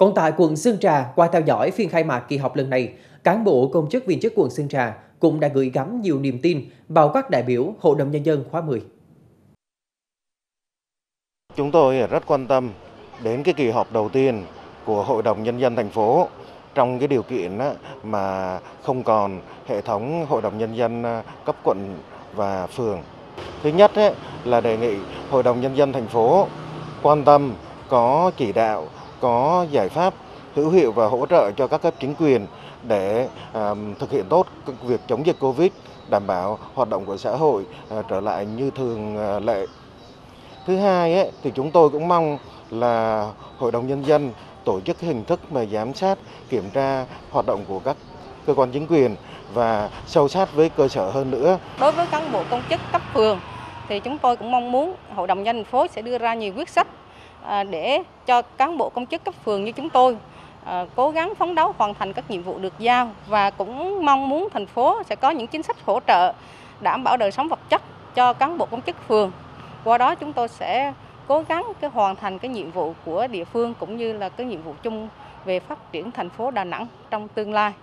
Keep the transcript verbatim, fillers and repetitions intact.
Còn tại quận Sơn Trà, qua theo dõi phiên khai mạc kỳ họp lần này, cán bộ công chức viên chức quận Sơn Trà cũng đã gửi gắm nhiều niềm tin vào các đại biểu Hội đồng Nhân dân khóa mười. Chúng tôi rất quan tâm đến cái kỳ họp đầu tiên của Hội đồng Nhân dân thành phố trong cái điều kiện mà không còn hệ thống Hội đồng Nhân dân cấp quận và phường. Thứ nhất là đề nghị Hội đồng Nhân dân thành phố quan tâm, có chỉ đạo, có giải pháp hữu hiệu và hỗ trợ cho các cấp chính quyền để uh, thực hiện tốt việc chống dịch Covid, đảm bảo hoạt động của xã hội uh, trở lại như thường uh, lệ. Thứ hai ấy, thì chúng tôi cũng mong là Hội đồng Nhân dân tổ chức hình thức mà giám sát, kiểm tra hoạt động của các cơ quan chính quyền và sâu sát với cơ sở hơn nữa. Đối với cán bộ công chức cấp phường thì chúng tôi cũng mong muốn Hội đồng Nhân dân thành phố sẽ đưa ra nhiều quyết sách để cho cán bộ công chức cấp phường như chúng tôi cố gắng phấn đấu hoàn thành các nhiệm vụ được giao, và cũng mong muốn thành phố sẽ có những chính sách hỗ trợ đảm bảo đời sống vật chất cho cán bộ công chức phường. Qua đó chúng tôi sẽ cố gắng cái hoàn thành cái nhiệm vụ của địa phương cũng như là cái nhiệm vụ chung về phát triển thành phố Đà Nẵng trong tương lai.